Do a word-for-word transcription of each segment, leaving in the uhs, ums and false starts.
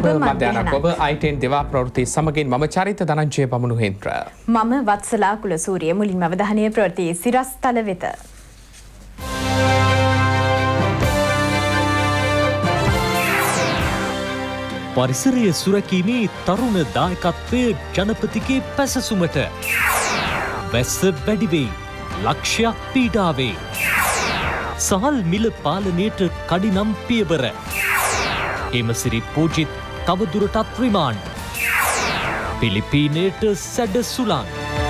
සුබ මධ්‍යහනක් ඔබ අයිටෙන් දෙවා ප්‍රවෘත්ති සමගින් මම චරිත ධනංජය පමුණු හෙන්ද්‍ර. මම වත්සලා කුලසූරිය මුලින්ම අවධානය ප්‍රවෘත්ති සිරස්තල වෙත. පරිසරය සුරැකීමේ තරුණ දායකත්වය ජනපතිගේ පැසසුමට වැස්ස වැඩිවෙයි ලක්ෂයක් පීඩාවේ සහල් මිල පාලනයට කඩිනම් පියවර එමසිරි පූජිත් තවදුරටත් රිමාන්ඩ් පිලිපීනයට සැඩ සුළං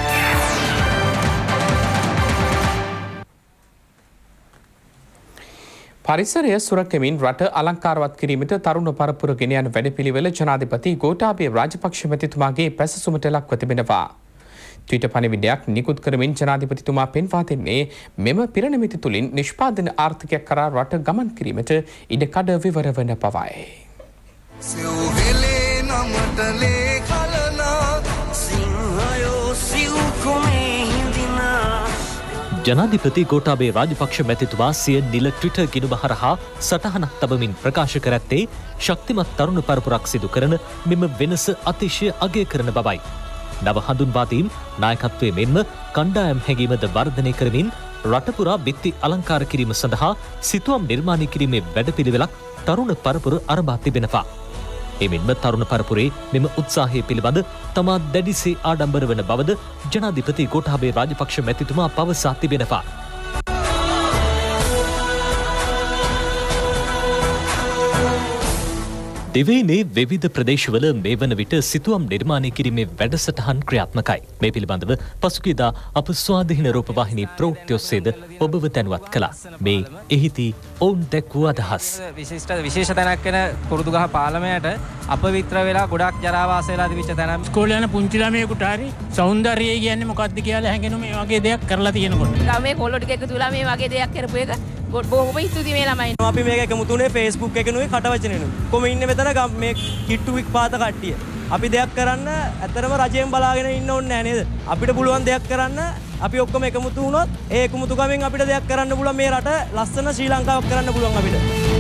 පරිසරය සුරකමින් රට අලංකාරවත් කිරීමට තරුණ පරපුර ගෙන යන වැඩපිළිවෙල ජනාධිපති ගෝඨාභය රාජපක්ෂ මැතිතුමාගේ පැසසුමට ලක්ව තිබෙනවා. ට්විටර් පණිවිඩයක් නිකුත් කරමින් ජනාධිපතිතුමා පෙන්වා දෙන්නේ මෙම පිරණමිති තුලින් නිෂ්පාදන ආර්ථිකයක් කරා රට ගමන් කිරීමට ඉඩකඩ විවර වන බවයි. ජනාධිපති ගෝඨාභය රාජපක්ෂ මැතිතුමා සිය නිල ට්විටර් ගිණුම හරහා සටහනක් තබමින් ප්‍රකාශ කර ඇත්තේ ශක්තිමත් තරුණ පරපුරක් සිදු කරන මෙම වෙනස අතිශය අගය කරන බවයි. නව හඳුන්වාදීම් නායකත්වයේ මෙන්ම කණ්ඩායම් හැඟීමද වර්ධනය කරමින් රට පුරා බිත්ති අලංකාර කිරීම සඳහා සිතුවම් නිර්මාණය කිරීමේ වැඩපිළිවෙලක් තරුණ පරපුර අරඹා තිබෙනවා. එමෙන්ම තරුණ පරපුරේ මෙම උත්සාහය පිළිබඳ තමා දැඩිසේ ආඩම්බර වන බවද ජනාධිපති ගෝඨාභය රාජපක්ෂ මැතිතුමා පවසා තිබෙනවා. දෙවයිනේ විවිධ ප්‍රදේශවල මේ වන විට සිතුවම් නිර්මාණය කිරීමේ වැඩසටහන් ක්‍රියාත්මකයි. මේ පිළිබඳව පසුගියදා අප ස්වාධීන රූපවාහිනී ප්‍රවෘත්ති ඔස්සේද ඔබව දැනුවත් කළා. මේ එහිදී ඔවුන් දැක්වූ අදහස්. විශිෂ්ට විශේෂ තැනක් වෙන කුරුදුගහ පාලමයට අපවිත්‍ර වෙලා ගොඩක් ජරාවාස වෙලා තිබිච්ච තැන. ඉස්කෝලේ යන පුංචි ළමයෙකුට හරි සෞන්දර්යය කියන්නේ මොකක්ද කියලා හැඟෙනු මේ වගේ දෙයක් කරලා තියෙනකොට. ළමයේ කොල්ලෝ ටික එකතු වෙලා මේ වගේ දෙයක් කරපු එක බොහොම ස්තුතියි මේ ළමයි. අපි මේක එකමුතුනේ Facebook එකනුයි කටවචනෙනුයි. කොහොම ඉන්නේ මෙතන මේ කිට්ටු වික් පාත කට්ටිය. අපි දෙයක් කරන්න ඇත්තරම රජයෙන් බලාගෙන ඉන්න ඕනේ නැහැ නේද? අපිට පුළුවන් දෙයක් කරන්න අපි ඔක්කොම එකමුතු වුණොත් ඒ එකමුතුකමෙන් අපිට දෙයක් කරන්න පුළුවන් මේ රට ලස්සන ශ්‍රී ලංකාවක් කරන්න පුළුවන් අපිට.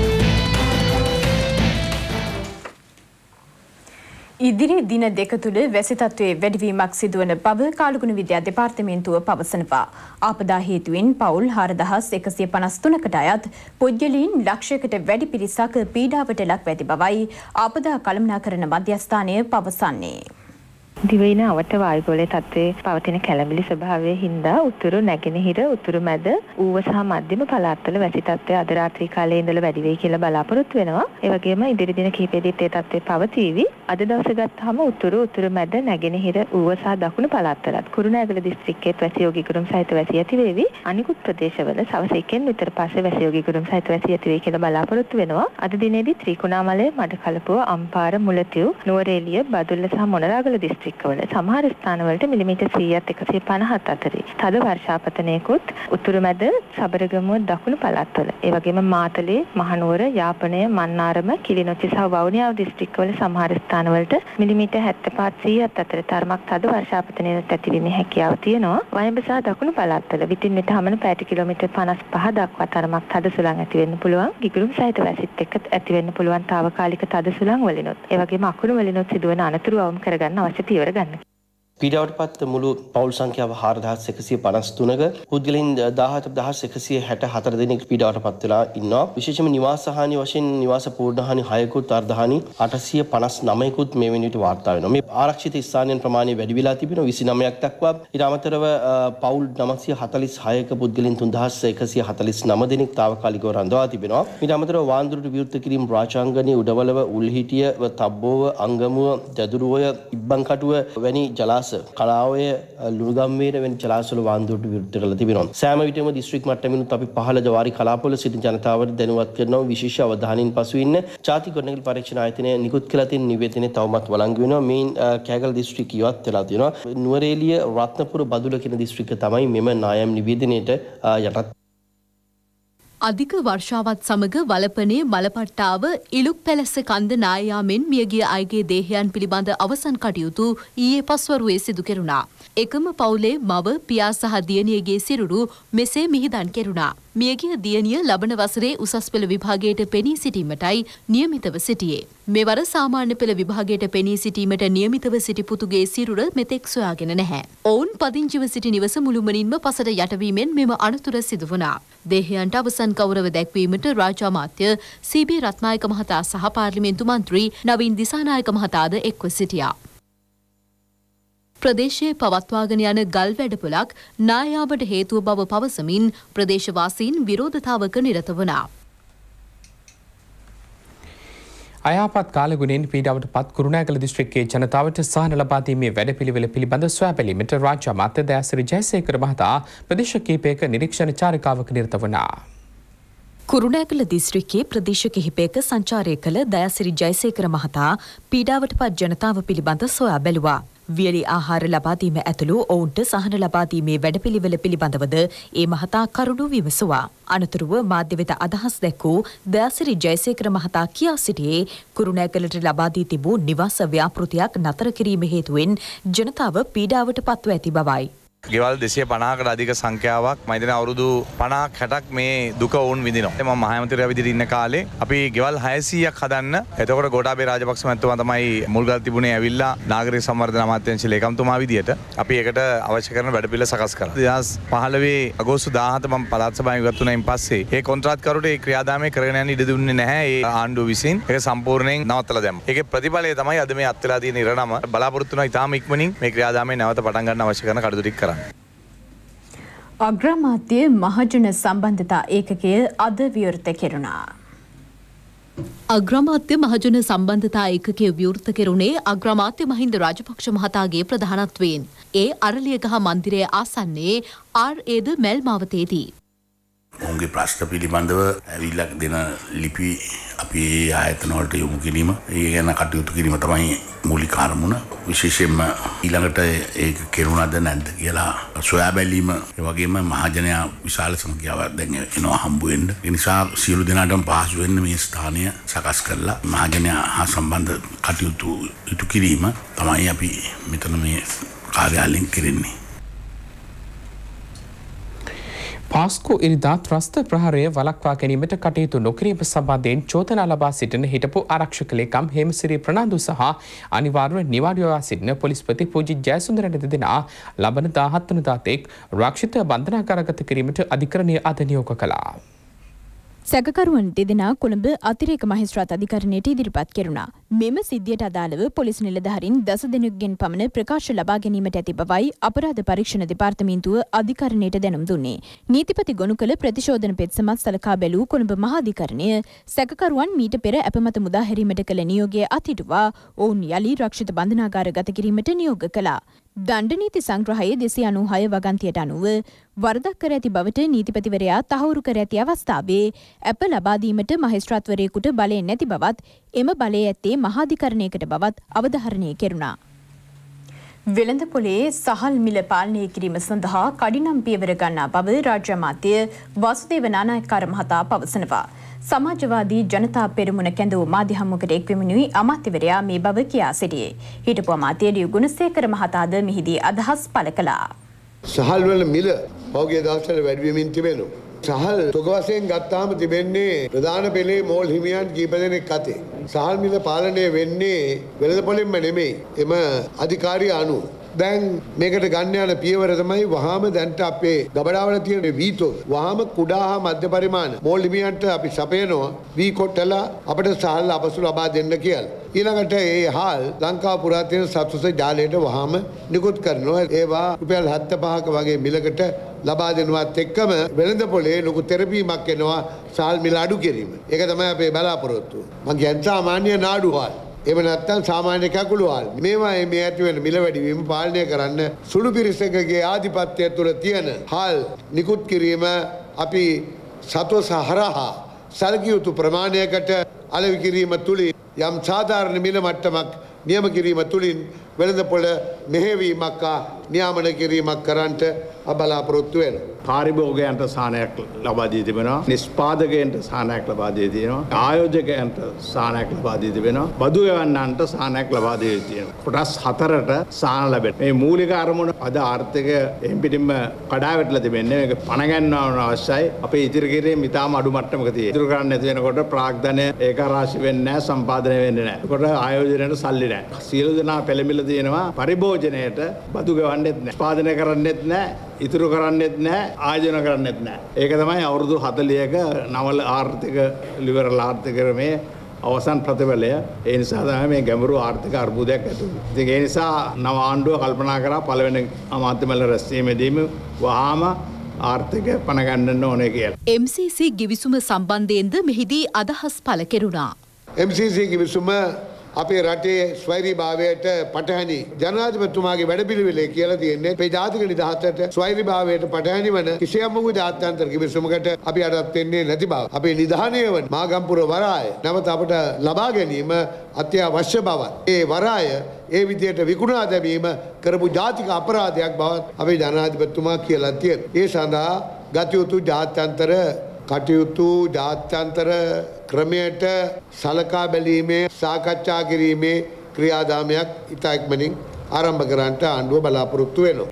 ඉදිරි දින දෙක තුළ වැසි තත්ත්වයේ වැඩිවීමක් සිදුවන බව කාලගුණ විද්‍යා දෙපාර්තමේන්තුව පවසනවා. ආපදා හේතුවෙන් පවුල් හාරදහස් එකසිය පනස් තුනකට අයත් පුද්ගලයන් ලක්ෂයකට වැඩි පිරිසක් පීඩාවට ලක් ඇති බවයි ආපදා කළමනාකරණ මධ්‍යස්ථානය පවසන්නේ. දිවයින අවට වායුගෝලයේ තත්ත්වයේ පවතින කැළඹිලි ස්වභාවයේ හින්දා උතුරු නැගෙනහිර උතුරු මැද ඌව සහ මධ්‍යම පළාත්වල වැසි තත්ත්වය අද රාත්‍රී කාලයේ ඉඳලා වැඩි වෙයි කියලා බලාපොරොත්තු වෙනවා. ඒ වගේම ඉදිරි දින කිහිපෙදීත් ඒ තත්ත්වය පවතීවි. අද දවසේ ගත්තාම උතුරු උතුරු මැද නැගෙනහිර ඌව සහ දකුණු පළාත්වලත් කුරුණෑගල දිස්ත්‍රික්කයේ වැසියෝගී ගුරුම් සහිත වැසි ඇති වේවි. අනිකුත් ප්‍රදේශවල සවස එකෙන් විතර පස්සේ වැසියෝගී ගුරුම් සහිත වැසි ඇති වෙයි කියලා බලාපොරොත්තු වෙනවා. අද දිනේදී ත්‍රිකුණාමලය, මඩකලපුව, අම්පාර, මුලතිව්, නුවරඑළිය, බදුල්ල සහ මොනරාගල දිස්ත්‍රික්ක වල සමහර ස්ථානවලට මිලිමීටර් සීයක් එකසිය පනහත් අතරේ තද වර්ෂාපතනයකුත් උතුරු මැද සබරගමුව දකුණු පළාත්වල ඒ වගේම මාතලේ මහනුවර යාපනය මන්නාරම කිලිනොච්චි සහ වවුනියාව දිස්ත්‍රික්කවල සමහර ස්ථානවලට මිලිමීටර් හැත්තෑ පහ සීයක් අතරේ තරමක් තද වර්ෂාපතනයක් ඇතිවීමේ හැකියාව තියෙනවා. වයඹ සහ දකුණු පළාත්වල විටින් විට හමන පැයට කිලෝමීටර් පනස් පහ දක්වා තරමක් තද සුළං ඇති වෙන්න පුළුවන්. ගිගුරුම් සහිත වැසිත් එක්ක ඇති වෙන්න පුළුවන් తాවකාලික තද සුළං වලිනුත් ඒ වගේම අකුණු වලිනුත් සිදුවන අනතුරු අවම කරගන්න අවශ්‍ය පියවර ගන්න. පීඩාවට පත් මුළු පවුල් සංඛ්‍යාව හාරදහස් එකසිය පනස් තුනක පුද්ගලයන් දහහතර එකසිය හැට හතර දෙනෙක් පීඩාවට පත් වෙලා ඉන්නවා. විශේෂයෙන්ම නිවාස හානි වශයෙන් නිවාස පූර්ණ හානි හයකුත් අර්ධ හානි අටසිය පනස් නවයකුත් මේ වෙනිට වාර්තා වෙනවා. මේ ආරක්ෂිත ස්ථානයන් ප්‍රමාණය වැඩි වෙලා තිබෙනවා විසි නවයක් දක්වා. ඊට අමතරව පවුල් නවසිය හතලිස් හයක පුද්ගලයන් තුන්දහස් එකසිය හතලිස් නව දෙනෙක් తాවකාලිකව රඳවා තිබෙනවා. ඊට අමතරව වාන්දුරට විවෘත කිරීම රාජාංගණයේ උඩවලව උල්හිටිය තබ්බෝව අංගමුව ජදුරුවය ඉබ්බන්කටුව වැනි ජලාශ කලාවය ලුණුගම්වේර වැනි ජලාශවල වාන්දුරට විවෘත කරලා තිබෙනවා. සෑම විටම දිස්ත්‍රික් මට්ටමිනුත් අපි පහළ ජවාරි කලාපවල සිටින ජනතාවට දැනුවත් කරනවා. විශේෂ අවධානයෙන් පසු ඉන්න ජාතික ගොඩනැගිලි පරීක්ෂණ ආයතනය නිකුත් කළ තියෙන නිවේදනය තවමත් වළංගු වෙනවා. මේන් කෑගල දිස්ත්‍රික් ඉවත් වෙලා තියෙනවා. නුවරඑළිය රත්නපුර බදුල කියන දිස්ත්‍රික්ක තමයි මෙම නායම් නිවේදනයට යටත්. අධික වර්ෂාවත් සමග වලපනේ මලපට්ටාව ඉලුක් පැලැස්ස කන්ද නායාමෙන් මියගිය අයගේ දේහයන් පිළිබඳ අවසන් කටයුතු ඊයේ පස්වරුවේ සිදු කෙරුණා. එකම පවුලේ මව පියා සහ දියණියගේ සිරුරු මෙසේ මිහිදන් කෙරුණා. මියගිය දියණිය ලබන වසරේ උසස් පෙළ විභාගයට පෙනී සිටීමටයි නියමිතව සිටියේ. මෙවර සාමාන්‍ය පෙළ විභාගයට පෙනී සිටීමට නියමිතව සිටි පුතුගේ සිරුර මෙතෙක් සොයාගෙන නැහැ. ඔවුන් පදිංචිව සිටි නිවස මුළුමනින්ම පසට යටවීමෙන් මෙම අනතුර සිදු වුණා. දේහයන්ට අවසන් ගෞරව දැක්වීමට රාජ්‍ය අමාත්‍ය සී.බී. රත්නායක මහතා සහ පාර්ලිමේන්තු මන්ත්‍රී නවීන් දිසානායක මහතාද එක්ව සිටියා. ප්‍රදේශයේ පවත්වාගෙන යන ගල් වැඩපොළක් නායාමට හේතුව බව පවසමින් ප්‍රදේශවාසීන් විරෝධතාවක නිරත වුණා. අයාපත් කාලගුණයෙන් පීඩාවට පත් කුරුණෑගල දිස්ත්‍රික්කයේ ජනතාවට සහන ලබා දීමේ වැඩපිළිවෙල පිළිබඳ සොයා බැලීමට රාජ්‍ය අමාත්‍ය දයාසිරි ජයසේකර මහතා ප්‍රදේශ කිහිපයක නිරීක්ෂණ චාරිකාවක නිරත වුණා. කුරුණෑගල දිස්ත්‍රික්කයේ ප්‍රදේශ කිහිපයක සංචාරය කළ දයාසිරි ජයසේකර මහතා පීඩාවට පත් ජනතාව පිළිබඳ සොයා බැලුවා. වියලි ආහාර ලබා දීම ඇතුළු ඔවුන්ට සහන ලබා දීමේ වැඩපිළිවෙල පිළිබඳවද ඒ මහතා කරුණු විමසුවා. අනතුරුව මාධ්‍ය වෙත අදහස් දැක්වූ දයාසිරි ජයසේකර මහතා කියා සිටියේ කුරුණෑගලට ලබා දී තිබූ නිවාස ව්‍යාපෘතියක් නතර කිරීම හේතුවෙන් ජනතාව පීඩාවට පත්ව ඇති බවයි. ගෙවල් දෙසිය පනහකට අධික සංඛ්‍යාවක් මම හිතන්නේ අවුරුදු පනහක් හැටක් මේ දුක වුන් විඳිනවා. මම මහමැතිවරයා විදිහට ඉන්න කාලේ අපි ගෙවල් හයසීයක් හදන්න. එතකොට ගෝඨාභය රාජපක්ෂ මහත්මයා තමයි මුල්ගල් තිබුණේ ඇවිල්ලා නාගරික සංවර්ධන අමාත්‍යාංශ ලේකම්තුමා විදිහට අපි ඒකට අවශ්‍ය කරන වැඩපිළිවෙල සකස් කරා. දෙදහස් පහළොව අගෝස්තු දාහත මම පළාත් සභාවෙන් ඉවත් වුණායින් පස්සේ ඒ කොන්ත්‍රාත්කරුට ඒ ක්‍රියාදාමය කරගෙන යන්න ඉඩ දුන්නේ නැහැ. ඒ ආණ්ඩුව විසින් ඒක සම්පූර්ණයෙන් නවත්තලා දැම්මා. ඒකේ ප්‍රතිඵලය තමයි අද මේ අත්වෙලා තියෙන ඉරණම බලාපොරොත්තු වෙනවා ඉතාම ඉක්මනින් මේ ක්‍රියාදාමය නැවත පටන් ගන්න අවශ්‍ය කරන කටයුතු ටික කරන්න. අග්‍රාමාත්‍ය මහජන සම්බන්ධතා ඒකකය අද විවෘත කෙරුණා. අග්‍රාමාත්‍ය මහජන සම්බන්ධතා ඒකකය විවෘත කෙරුණේ අග්‍රාමාත්‍ය මහින්ද රාජපක්ෂ මහතාගේ ප්‍රධානත්වයෙන්. ඒ අරලියගහ මන්දිරයේ ආසන්නයේ ආර් ඒද මැල්මාවතේදී. ඔවුන්ගේ ප්‍රශ්න පිළිබඳව ඇවිල්ලා දෙන ලිපි අපි ආයතන වලට යොමු කිරීම, ඒ ගැන කටයුතු කිරීම තමයි මූලික අරමුණ. විශේෂයෙන්ම ඊළඟට ඒක කෙරුණාද නැද්ද කියලා සොයා බැලීම, ඒ වගේම මහජනයා විශාල සංඛ්‍යාවක් දැන් එනවා හම්බ වෙන්න. ඒ නිසා සියලු දෙනාටම පහසු වෙන්න මේ ස්ථානය සකස් කරලා මහජනයා හා සම්බන්ධ කටයුතු ඉටු කිරීම තමයි අපි මෙතන මේ කාර්යාලයෙන් කරන්නේ. පාස්කු ඉරිදා ත්‍රස්ත ප්‍රහාරය වළක්වා ගැනීමට කටයුතු නොකිරීම සම්බන්ධයෙන් චෝදනා ලබා සිටින හිටපු ආරක්ෂක ලේකම් හේමසිරි ප්‍රනාන්දු සහ අනිවාර්ය නිවාඩුවා සිටින පොලිස්පති පූජි ජයසුන්දරන් දෙදෙනා ලබන දාහත් වෙනිදා තෙක් රක්ෂිත බන්ධනාගාරගත කිරීමට අධිකරණය අද නියෝග කළා. සැකකරුවන් දෙදෙනා කොළඹ අතිරේක මහේස්ත්‍රාත් අධිකරණයට ඉදිරිපත් කෙරුණා. මෙම සිද්ධියට අදාළව පොලිස් නිලධාරීන් දස දෙනෙකුගෙන් පමණ ප්‍රකාශ ලබා ගැනීමට ඇති බවයි අපරාධ පරීක්ෂණ දෙපාර්තමේන්තුව අධිකරණයට දැනුම් දුන්නේ. නීතිපති ගොනු කළ ප්‍රතිශෝධන පෙත්සමත් සලකා බැලූ කොළඹ මහාධිකරණය සැකකරුවන් මීට පෙර අපමත මුදා හැරීමට කළ නියෝගය අත්හිටුවා ඔවුන් යලි රක්ෂිත බන්ධනාගාර ගත කිරීමට නියෝග කළා. දණ්ඩ නීති සංග්‍රහයේ දෙසිය අනූහය වගන්තියට අනුව වරදක් කර ඇති බවට නීතිපතිවරයා තහවුරු කර ඇති අවස්ථාවේ ඇප ලබා දීමට මහේස්ත්‍රාත්වරයෙකුට බලය නැති බවත් එම බලය ඇත්තේ මහාධිකරණයකට බවත් අවධාරණය කෙරුණා. වෙළඳපොලේ සහල් මිල පාලනය කිරීම සඳහා කඩිනම් පියවර ගන්නා බව රාජ්‍ය අමාත්‍ය වාසුදේව නානායක්කාර මහතා පවසනවා. සමාජවාදී ජනතා පෙරමුණ කැඳවූ මාධ්‍ය හමුවකට එක්වෙමිනුයි අමාත්‍යවරයා මේ බව කියා සිටියේ. හිටපු අමාත්‍ය ඩියු ගුණසේකර මහතාද මෙහිදී අදහස් පළ කළා. සහල් වල මිල පහුගිය දවස්වල වැඩි වෙමින් තිබෙනවා. සහල් තොග වශයෙන් ගත්තාම තිබෙන්නේ ප්‍රධාන පෙළේ මෝල් හිමියන් කීප දෙනෙක් අතේ. සහල් මිල පාලනය වෙන්නේ වෙළඳපොළෙන්ම නෙමෙයි. එම අධිකාරිය අනුව දැන් මේකට ගන්න යන පියවර තමයි වහාම දැන්ට අපේ ගබඩාවල තියෙන වීතෝ වහාම කුඩා හා මධ්‍ය පරිමාණ මෝල් හිමියන්ට අපි සපයනවා වී කොටලා අපිට සහල් අපසු ලබා දෙන්න කියලා. ඊළඟට ඒ හාල් ලංකාව පුරාතන සත්සුස ජාලයට වහාම නිකුත් කරනවා. ඒවා රුපියල් හැත්තෑ පහක වගේ මිලකට ලබා දෙනවත් එක්කම වෙළඳපොලේ ලොකු තෙරපීමක් එනවා සහල් මිල අඩු කිරීම. ඒක තමයි අපේ බලාපොරොත්තුව. මම කියන්නේ සාමාන්‍ය නාඩු හාල්. එහෙම නැත්නම් සාමාන්‍ය කකුළු හාල්. මේවා මේ ඇති වෙන මිල වැඩිවීම පාලනය කරන්න සුළු පිරිසකගේ ආධිපත්‍යය තුළ තියෙන හාල් නිකුත් කිරීම අපි සතොස් හරහා සැලකිය යුතු ප්‍රමාණයකට අලෙවි කිරීම තුළින් යම් සාධාරණ මිල මට්ටමක් නියම කිරීම තුළින් වෙළඳපොළ මෙහෙවීමක් හා නියාමන කිරීමක් කරන්නට බලාපොරොත්තු වෙනවා. කාර්යභෝගයන්ට සානයක් ලබා දී තිබෙනවා. නිෂ්පාදකයන්ට සානයක් ලබා දී තියෙනවා. ආයෝජකයන්ට සානයක් ලබා දී තිබෙනවා. බදු එවන්නන්ට සානයක් ලබා දී තියෙනවා. කොටස් හතරට සාන ලැබෙනවා. මේ මූලික අරමුණ අද ආර්ථිකය එම් පිටින්ම කඩා වැටලා තිබෙන්නේ. මේක පණ ගන්නවන අවශ්‍යයි. අපේ ඉදිරි කිරීම ඉතාම අඩු මට්ටමක තියෙනවා. ඉදිරි කරන්න නැති වෙනකොට ප්‍රාග්ධනය ඒකාරාශී වෙන්නේ නැහැ, සම්පාදනය වෙන්නේ නැහැ. ඒකට ආයෝජනයට සල්ලි නැහැ. සියලු දෙනා පෙළඹිලා තියෙනවා පරිභෝජනයට බදු ගෙවන්නෙත් නැහැ. උත්පාදනය කරන්නෙත් නැහැ. ඉතුරු කරන්නෙත් නැහැ, ආයෝජන කරන්නෙත් නැහැ. ඒක තමයි අවුරුදු හතළිහක නවල ආර්ථික ලිබරල් ආර්ථික ක්‍රමයේ අවසන් ප්‍රතිඵලය. ඒ නිසා තමයි මේ ගැඹුරු ආර්ථික අර්බුදයක් ඇති වුනේ. ඉතින් ඒ නිසා නව ආණ්ඩුව කල්පනා කරා පළවෙනි අමාත්‍ය මණ්ඩල රැස්වීමේදීම වහාම ආර්ථිකය පණ ගන්නන්න ඕනේ කියලා. එම් සී සී ගිවිසුම සම්බන්ධයෙන්ද මෙහිදී අදහස් පළ කෙරුණා. එම් සී සී ගිවිසුම අපේ රටේ ස්වෛරීභාවයට පටහැනි ජනාධිපතිතුමාගේ වැඩපිළිවෙලේ කියලා තියෙන්නේ අපේ ජාතික නිදහසට ස්වෛරීභාවයට පටහැනි වන කිසියම් වූ ජාත්‍යන්තර කිවිසුමකට අපි අඩත් වෙන්නේ නැති බව. අපේ නිධානය වන මාගම්පුර වරාය නැවත අපට ලබා ගැනීම අත්‍යවශ්‍ය බවත්. ඒ වරාය ඒ විදියට විකුණා දැමීම කරපු ජාතික අපරාධයක් බවත් අපේ ජනාධිපතිතුමා කියලා තියෙනවා. ඒ සඳහා ගත යුතු ජාත්‍යන්තර කටයුතු ජාත්‍යන්තර ක්‍රමයට සලකා බැලීමේ සාකච්ඡා කිරීමේ ක්‍රියාදාමයක් ඉතා ඉක්මනින් ආරම්භ කරන්නට ආණ්ඩුව බලාපොරොත්තු වෙනවා.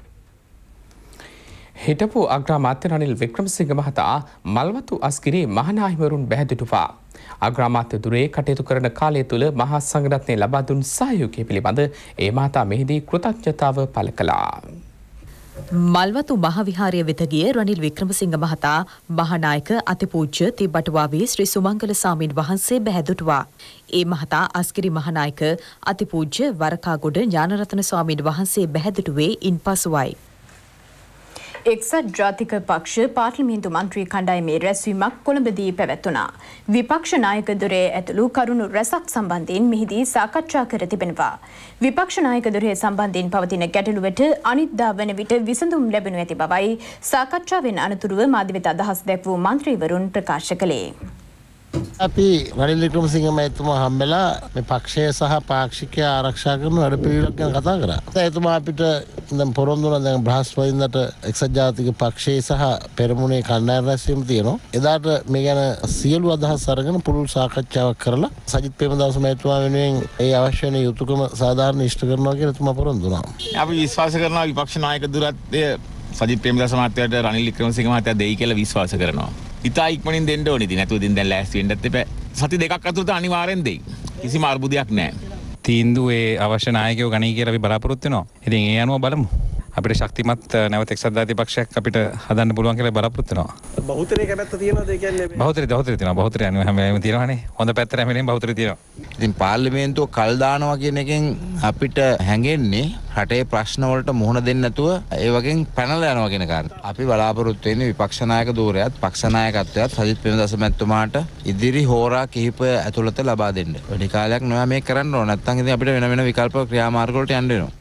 හිටපු අග්‍රාමාත්‍ය රනිල් වික්‍රමසිංහ මහතා මල්වතු අස්ගිරි මහනාහිමරුන් බැහැදුටුවා. අග්‍රාමාත්‍ය දුරේ කටයුතු කරන කාලය තුළ මහා සංඝරත්නය ලබා දුන් සහයෝගය පිළිබඳ ඒ මහතා මෙහිදී කෘතඥතාව පළ කළා. මල්වතු මහවිහාරය වෙත ගිය රනිල් වික්‍රමසිංහ මහතා මහානායක අතිපූජ්‍ය තිබ්බටුවාවේ ශ්‍රී සුමංගල සාමීන් වහන්සේ බැහැදුටුවා. ඒ මහතා අස්ගිරි මහානායක අතිපූජ්‍ය වරකාගොඩ ඥානරත්න ස්වාමීන් වහන්සේ බැහැදුටුවේ ඉන්පසුවයි. එක්සත් ජාතික පක්ෂ පාර්ලිමේන්තු මන්ත්‍රී කණ්ඩායමේ රැස්වීමක් කොළඹදී පැවැත්වුණා. විපක්ෂ නායක දොරේ ඇතුළු කරුණු රැසක් සම්බන්ධයෙන් මෙහිදී සාකච්ඡා කර තිබෙනවා. විපක්ෂ නායක දොරේ සම්බන්ධයෙන් පවතින ගැටලුවට අනිද්දා වන විට විසඳුම් ලැබෙනු ඇති බවයි සාකච්ඡාවෙන් අනතුරුව මාධ්‍ය වෙත අදහස් දැක්වූ මන්ත්‍රීවරුන් ප්‍රකාශ කළේ. අපි රනිල් වික්‍රමසිංහ මහත්මයා හම්බෙලා මේ පක්ෂය සහ පාක්ෂිකය ආරක්ෂා කරන වැඩපිළිවෙලක් ගැන කතා කරා. එතුමා අපිට දැන් පොරොන්දු වුණා දැන් බ්‍රහස්පතින්දට එක්සත් ජාතික පක්ෂයේ සහ පෙරමුණේ කණ්ඩායම් රැස්වීම තියෙනවා. එදාට මේ ගැන සියලු අදහස් අරගෙන පුළුල් සාකච්ඡාවක් කරලා සජිත් ප්‍රේමදාස මහත්මයා වෙනුවෙන් ඒ අවශ්‍ය වෙන යුතුයකම සාධාරණ ඉෂ්ට කරනවා කියලා එතුමා පොරොන්දු වුණා. අපි විශ්වාස කරනවා විපක්ෂ නායක දුරත්ය සජිත් ප්‍රේමදාස මහත්තයාට රනිල් වික්‍රමසිංහ මහත්තයා දෙයි කියලා විශ්වාස කරනවා. ඉතා ඉක්මනින් දෙන්න ඕනේ. ඉතින් නැතුව ඉතින් දැන් ලෑස්ති වෙන්නත් එපා. සති දෙකක් අතරතුර අනිවාර්යෙන් දෙයි. කිසිම අර්බුදයක් නැහැ. තීන්දුවේ අවශ්‍ය නායකයෝ ගණී කියලා අපි බලාපොරොත්තු වෙනවා. ඉතින් ඒ අනුව බලමු. අපිට ශක්තිමත් නැවත එක්සත් ජාතික පක්ෂයක් අපිට හදන්න පුළුවන් කියලා බලාපොරොත්තු වෙනවා. බහුතරය කැමැත්ත තියෙනවද ඒ කියන්නේ? බහුතරය බහුතරය තියෙනවා. බහුතරය අනිව හැම වෙලේම තියෙනවානේ. හොඳ පැත්තට හැම වෙලේම බහුතරය තියෙනවා. ඉතින් පාර්ලිමේන්තුව කල් දානවා කියන එකෙන් අපිට හැඟෙන්නේ රටේ ප්‍රශ්න වලට මුහුණ දෙන්න නැතුව ඒ වගේ පැනලා යනවා කියන කාරණා. අපි බලාපොරොත්තු වෙන්නේ විපක්ෂ නායක ධූරයත් පක්ෂ ናයකත්වයත් සජිත් ප්‍රේමදාස මැතිතුමාට ඉදිරි හෝරා කිහිපය ඇතුළත ලබා දෙන්න. වැඩි කාලයක් නොයා මේක කරන්න ඕන. නැත්නම් ඉතින් අපිට වෙන වෙන විකල්ප ක්‍රියාමාර්ග වලට යන්න වෙනවා.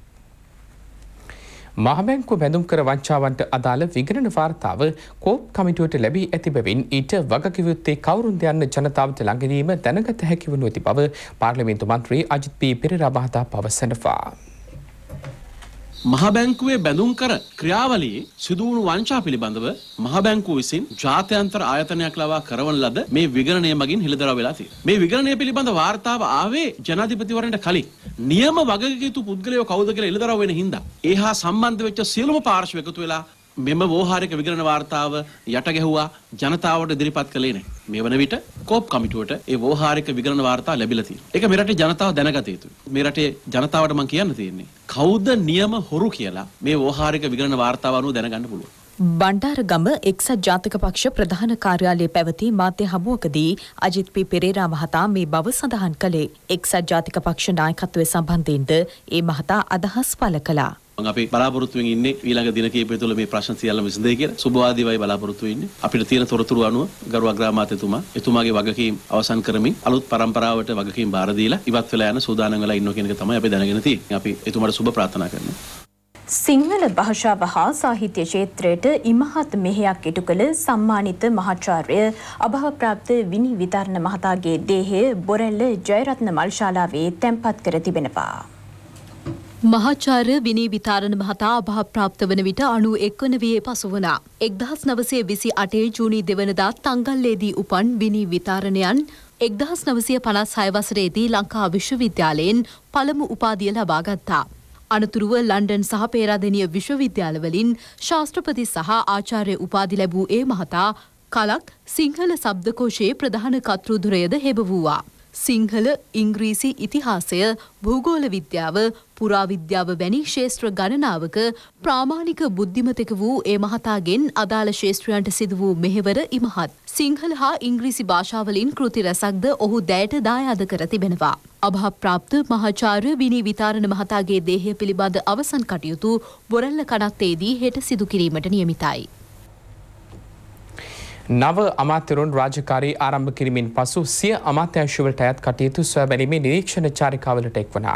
මහබැංකුව බැඳුම් කර වංචාවන්ට අදාළ විගණන වාර්තාව කෝප් කමිටුවට ලැබී ඇති බැවින් ඊට වගකිව යුත්තේ කවුරුන්ද යන්න ජනතාවට ළඟදීම දැනගත හැකි වනු ඇති බව පාර්ලිමේන්තු මන්ත්‍රී අජිත් පී පෙරේරා මහතා පවසනවා. මහබැංකුවේ බැඳුම් කර ක්‍රියාවලියේ සිදුවුණු වංචා පිළිබඳව මහබැංකුව විසින් ජාත්‍යන්තර ආයතනයක් ලවා කරවන ලද මේ විගණනය මගින් හෙළිදරව් වෙලා තියෙනවා. මේ විගණනය පිළිබඳ වාර්තාව ආවේ ජනාධිපතිවරණයට කලින්. නියම වගකීම් යුතු පුද්ගලයෝ කවුද කියලා හෙළිදරව් වෙන හින්දා ඒ හා සම්බන්ධ වෙච්ච සියලුම පාර්ශ්ව එකතු වෙලා මෙම වෝහාරික විගණන වාර්තාව යට ගැහුවා ජනතාවට ඉදිරිපත් කළේ නැහැ. මේ වන විට කෝප් කමිටුවට ඒ වෝහාරික විගණන වාර්තා ලැබිලා තියෙනවා. ඒක මේ රටේ ජනතාව දැනගත යුතුයි. මේ රටේ ජනතාවට මම කියන්න තියෙන්නේ කවුද නියම හොරු කියලා මේ වෝහාරික විගණන වාර්තාව අනුව දැනගන්න පුළුවන්. බණ්ඩාරගම එක්සත් ජාතික පක්ෂ ප්‍රධාන කාර්යාලයේ පැවති මාධ්‍ය හමුවකදී අජිත් පී පෙරේරා මහතා මේ බව සඳහන් කළේ. එක්සත් ජාතික පක්ෂ නායකත්වයේ සම්බන්ධයෙන්ද ඒ මහතා අදහස් පළ කළා. අපි බලාපොරොත්තුෙන් ඉන්නේ ඊළඟ දින කිහිපය තුළ මේ ප්‍රශ්න සියල්ලම විසඳෙයි කියලා සුබවාදීවයි බලාපොරොත්තු වෙන්නේ. අපිට තියෙන තොරතුරු අනුව ගරු අග්‍රාමාත්‍යතුමා එතුමාගේ වගකීම් අවසන් කරමින් අලුත් පරම්පරාවට වගකීම් බාර දීලා ඉවත් වෙලා යන සූදානම් වෙලා ඉන්නවා කියන එක තමයි අපි දැනගෙන තියෙන්නේ. අපි එතුමාට සුබ ප්‍රාර්ථනා කරනවා. සිංහල භාෂාව හා සාහිත්‍ය ක්ෂේත්‍රයට ඉමහත් මෙහෙයක් ඉටු කළ සම්මානිත මහාචාර්ය අභාවප්‍රාප්ත විනි විතරණ මහතාගේ දේහය බොරැල්ල ජයරත්න මල්ශාලාවේ තැන්පත් කර තිබෙනවා. මහාචාර්ය විනී විතාරණ මහතා අභාවප්‍රාප්ත වන විට අනු එක් වන වියේ පසු වුණා. එක්දහස් නවසිය විසි අටේ ජූනි දෙවනදා තංගල්ලේදී උපන් විනී විතාරණයන් එක්දහස් නවසිය පනස් හය වසරේදී ලංකා විශ්වවිද්‍යාලයෙන් පළමු උපාධිය ලබා ගත්තා. අනතුරුව ලන්ඩන් සහ පේරාදෙණිය විශ්වවිද්‍යාලවලින් ශාස්ත්‍රපති සහ ආචාර්ය උපාධි ලැබූ ඒ මහතා කලක් සිංහල ශබ්දකෝෂයේ ප්‍රධාන කර්තෘධරයද හෙබවූවා. සිංහල, ඉංග්‍රීසි ඉතිහාසය, භූගෝල විද්‍යාව, පුරාවිද්‍යාව වැනි ශේෂ්ත්‍ර ගණනාවක ප්‍රාමාණික බුද්ධිමතෙක වූ ඒ මහතාගෙන් අදාළ ශේෂ්ත්‍රයන්ට සිදු වූ මෙහෙවර ඉමහත්. සිංහල හා ඉංග්‍රීසි භාෂාවලින් කෘති රැසක්ද ඔහු දැයට දායාද කර තිබෙනවා. අභාවප්‍රාප්ත මහාචාර්ය විනී විතාරණ මහතාගේ දේහය පිළිබඳ අවසන් කටයුතු බොරැල්ල කනත්තේදී හෙට සිදු කිරීමට නියමිතයි. නව අමාත්‍යවරුන් රාජකාරී ආරම්භ කිරීමෙන් පසු සිය අමාත්‍යාංශවලට අයත් කටයුතු සොයා බැලීමේ නිරීක්ෂණ චාරිකාවලට එක්වනා.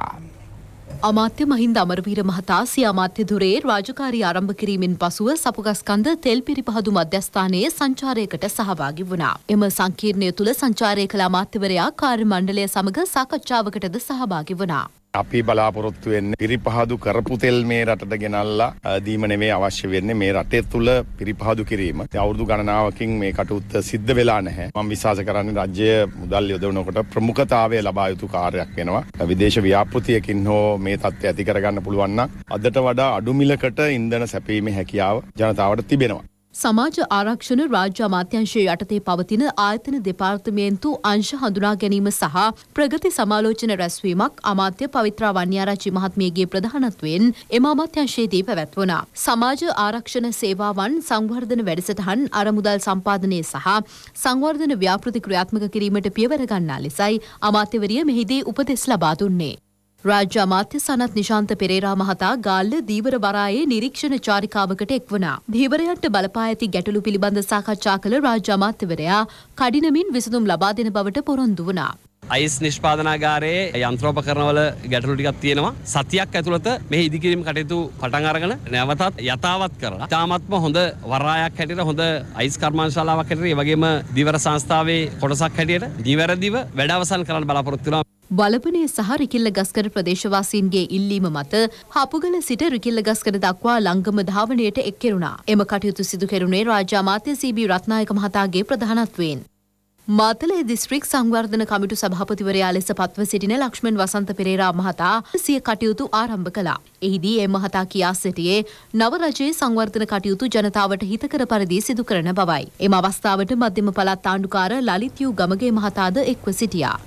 අමාත්‍ය මහින්ද අමරවීර මහතා සිය අමාත්‍ය ධුරයේ රාජකාරී ආරම්භ කිරීමෙන් පසුව සපුගස්කන්ද තෙල් පිරිපහදු මධ්‍යස්ථානයේ සංචාරයකට සහභාගී වුණා. එම සංකීර්ණය තුළ සංචාරය කළ අමාත්‍යවරයා කාර්ය මණ්ඩලය සමග සාකච්ඡාවකටද සහභාගී වුණා. අපි බලාපොරොත්තු වෙන්නේ පිරිපහදු කරපු තෙල් මේ රටට ගෙනල්ලා දීම නෙමෙයි අවශ්‍ය වෙන්නේ මේ රටේ තුල පිරිපහදු කිරීම. අවුරුදු ගණනාවකින් මේ කටයුත්ත සිද්ධ වෙලා නැහැ. මම විශ්වාස කරන්නේ රාජ්‍ය මුදල් යොදවනකොට ප්‍රමුඛතාවය ලබා යුතු කාර්යයක් වෙනවා. විදේශ ව්‍යාපෘතියකින් හෝ මේ තත්ත්වය ඇති කරගන්න පුළුවන් නම් අදට වඩා අඩු මිලකට ඉන්ධන සැපීමේ හැකියාව ජනතාවට තිබෙනවා. සමාජ ආරක්ෂණ රාජ්‍ය අමාත්‍යංශය යටතේ පවතින ආයතන දෙපාර්තමේන්තු අංශ හඳුනා ගැනීම සහ ප්‍රගති සමාලෝචන රැස්වීමක් අමාත්‍ය පවිත්‍රා වන්‍යාරච්චි මහත්මියගේ ප්‍රධානත්වයෙන් එම අමාත්‍යංශයේදී පැවැත්වුණා. සමාජ ආරක්ෂණ සේවාවන් සංවර්ධන වැඩසටහන් අරමුදල් සම්පාදනය සහ සංවර්ධන ව්‍යාපෘති ක්‍රියාත්මක කිරීමට පියවර ගන්නා ලෙසයි අමාත්‍යවරිය මෙහිදී උපදෙස් ලබා දුන්නේ. රාජ්‍ය අමාත්‍ය සනත් නිශාන්ත පෙරේරා මහතා ගාල්ල දීවර බරායේ නිරීක්ෂණ චාරිකාවකට එක්වුණා. දීවරයන්ට බලපා ඇති ගැටලු පිළිබඳ සාකච්ඡා කළ රාජ්‍ය අමාත්‍යවරයා කඩිනමින් විසඳුම් ලබා දෙන බවට පොරොන්දු වුණා. අයිස් නිෂ්පාදනාගාරයේ යන්ත්‍රෝපකරණවල ගැටලු ටිකක් තියෙනවා. සතියක් ඇතුළත මේ ඉදිකිරීම කටයුතු පටන් අරගෙන නැවතත් යථාවත් කරලා තාමත්ම හොඳ වරායක් හැටියට හොඳ අයිස් කර්මාන්තශාලාවක් හැටියට ඒ වගේම දීවර සංස්ථාවේ කොටසක් හැටියට නිවැරදිව වැඩ අවසන් කරන්න බලාපොරොත්තු වෙනවා. වලපනේ සහ රිකිල්ල ගස්කර ප්‍රදේශවාසීන්ගේ ඉල්ලීම මත හපුගල සිට රිකිල්ල ගස්කර දක්වා ලංගම ධාවනයට එක් කෙරුණා. එම කටයුතු සිදු කෙරුණේ රාජ්‍ය අමාත්‍ය සී.බී. රත්නායක මහතාගේ ප්‍රධානත්වයෙන්. මාතලේ දිස්ත්‍රික් සංවර්ධන කමිටු සභාපතිවරයා ලෙස පත්ව සිටින ලක්ෂ්මන් වසන්ත පෙරේරා මහතා සිය කටයුතු ආරම්භ කළා. එහිදී ඒ මහතා කියා සිටියේ නව රජයේ සංවර්ධන කටයුතු ජනතාවට හිතකර පරිදි සිදු කරන බවයි. එම අවස්ථාවට මධ්‍යම පළාත් ආණ්ඩුකාර ලලිත් යූ ගමගේ මහතාද එක්ව සිටියා.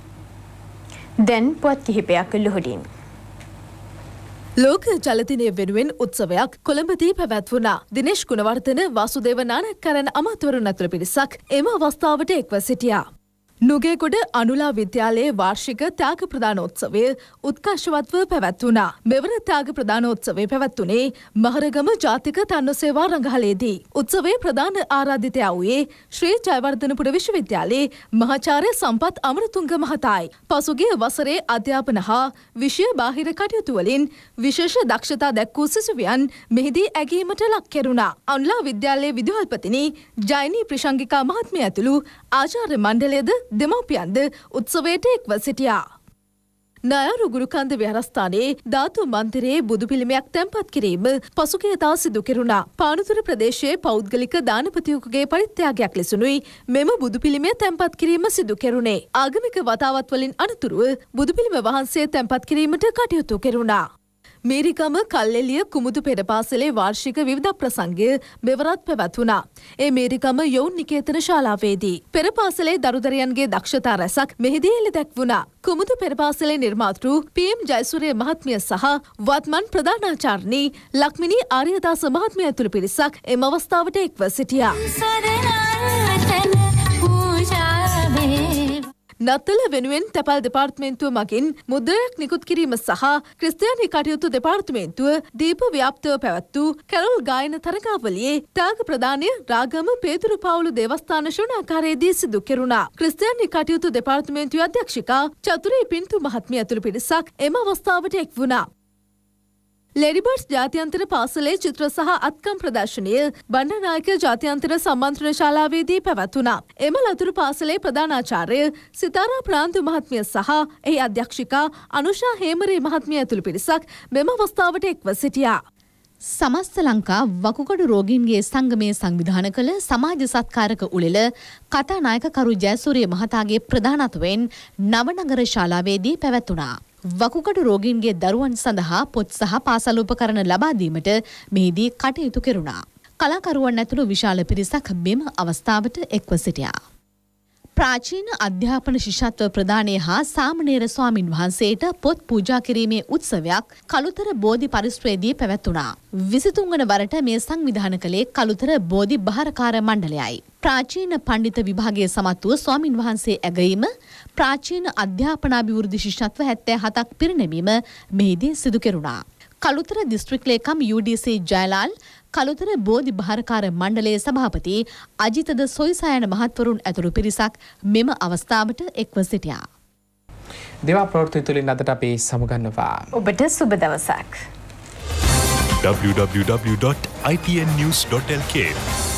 දැන් පුවත් කිහිපයක් ලුහුඩින්. ලෝක ජලදිනය වෙනුවෙන් උත්සවයක් කොළඹදී පැවැත්වුණා. දිනේෂ් ගුණවර්ධන වාසුදේව නානක්කරන් අමාත්‍යවරුන් අතර පිරිසක් එම අවස්ථාවට එක්ව සිටියා. නුගේගොඩ අනුලා විද්‍යාලයේ වාර්ෂික ත්‍යාග ප්‍රදානෝත්සවය උත්කර්ෂවත්ව පැවැත්වුණා. මෙවර ත්‍යාග ප්‍රදානෝත්සවය පැවැත්වුණේ මහරගම ජාතික තන්නොසේවා රඟහලේදී. උත්සවයේ ප්‍රධාන ආරාධිතයා වූයේ ශ්‍රී ජයවර්ධනපුර විශ්වවිද්‍යාලයේ මහාචාර්ය සම්පත් අමරතුංග මහතායි. පසුගිය වසරේ අධ්‍යාපන හා විෂය බාහිර කටයුතු වලින් විශේෂ දක්ෂතා දැක්වූ සිසුවියන් මෙහිදී ඇගීමට ලක් කෙරුණා. අනුලා විද්‍යාලයේ විදුහල්පතිනි ජයනී ප්‍රශංගිකා මහත්මිය ඇතුළු ආචාර්ය මණ්ඩලයද දෙමව්පියන්ද උත්සවයට එක්ව සිටියා. නයාරු ගුරුකන්ද විහාරස්ථානයේ ධාතු මන්දිරයේ බුදු පිළිමයක් තැන්පත් කිරීම පසුගියදා සිදු කෙරුණා. පානතුර ප්‍රදේශයේ පෞද්ගලික දානපතියෙකුගේ පරිත්‍යාගයක් ලෙසුනුයි මෙම බුදු පිළිමය තැන්පත් කිරීම සිදු කෙරුණේ. ආගමික වතාවත් වලින් අනතුරුව බුදු පිළිම වහන්සේ තැන්පත් කිරීමට කටයුතු කෙරුණා. මේරිගම කල්ලෙලිය කුමුදු පෙරපාසලේ වාර්ෂික විවිධ ප්‍රසංගය මෙවරත් පැවැත්වුණා. ඒ මේරිගම යොවුන් නිකේතන ශාලාවේදී පෙරපාසලේ දරුදරයන්ගේ දක්ෂතා රැසක් මෙහිදී එළි දැක්වුණා. කුමුදු පෙරපාසලේ නිර්මාතෘ පී.එම්. ජයසූරිය මහත්මිය සහ වත්මන් ප්‍රධානාචාර්යනී ලක්මිනී ආර්යදාස මහත්මිය ඇතුළු පිරිසක් එම අවස්ථාවට එක්ව සිටියා. නත්තල වෙනුවෙන් තැපැල් දෙපාර්තමේන්තුව මගින් මුද්‍රණයක් නිකුත් කිරීම සහ ක්‍රිස්තියානි කටයුතු දෙපාර්තමේන්තුව දීප ව්‍යාප්තව පැවැත්වූ කැරොල් ගායන තරගාවලියේ ත්‍යාග ප්‍රදානය රාගම පේදුරු පවුලු දේවස්ථාන ශ්‍රවණාකාරයේදී සිදු කෙරුණා. ක්‍රිස්තියානි කටයුතු දෙපාර්තමේන්තුවේ අධ්‍යක්ෂිකා චතුරී පින්තු මහත්මිය ඇතුළු පිරිසක් එම අවස්ථාවට එක් වුණා. ලෙඩිබර්ඩ්ස් ජාත්‍යන්තර පාසලේ චිත්‍ර සහ අත්කම් ප්‍රදර්ශනය බණ්ඩාරනායක ජාත්‍යන්තර සම්මන්ත්‍රණ ශාලාවේදී පැවැත්වුණා. එම ලතුරු පාසලේ ප්‍රධානාචාර්ය සිතාරා ප්‍රාන්තු මහත්මිය සහ එහි අධ්‍යක්ෂිකා අනුෂා හේමරේ මහත්මිය ඇතුළු පිරිසක් මෙම අවස්ථාවට එක්ව සිටියා. සමස්ත ලංකා වකුගඩු රෝගීන්ගේ සංගමය සංවිධාන කළ සමාජ සත්කාරක උළෙල කතානායක කරු ජයසූරිය මහතාගේ ප්‍රධානත්වයෙන් නවනගර ශාලාවේදී පැවැත්වුණා. වකුගඩු රෝගීන්ගේ දරුවන් සඳහා පොත් සහ පාසල් උපකරණ ලබා දීමට මෙහිදී කටයුතු කෙරුණා. කලාකරුවන් ඇතුළු විශාල පිරිසක් මෙම අවස්ථාවට එක්ව සිටියා. ප්‍රාචීන අධ්‍යාපන ශිෂ්‍යත්ව ප්‍රදානය හා සාමණේර ස්වාමින් වහන්සේට පොත් පූජා කිරීමේ උත්සවයක් කළුතර බෝධි පරිශ්‍රයේදී පැවැත්වුණා. විසිතුන් වන වරට මේ සංවිධාන කළේ කළුතර බෝධි බහරකාර මණ්ඩලයයි. ප්‍රාචීන පණ්ඩිත විභාගයේ සමත් වූ ස්වාමින් වහන්සේ ඇගීම ප්‍රාචීන අධ්‍යාපනාභිවෘද්ධි ශිෂ්‍යත්ව හැත්තෑ හතක් පිරිනැමීම මෙහිදී සිදු කෙරුණා. කළුතර දිස්ත්‍රික් ලේකම් U D C Jayalal, Kalutara Bodhi බහරකාර මණ්ඩලයේ සභාපති අජිතද සොයිසායන මහත්වරුන් ඇතුළු පිරිසක් මෙම අවස්ථාවට එක්ව සිටියා. දේවා ප්‍රවෘත්ති තුලින් අදට අපි සමුගන්නවා. ඔබට සුබ දවසක්. w w w dot i t n news dot l k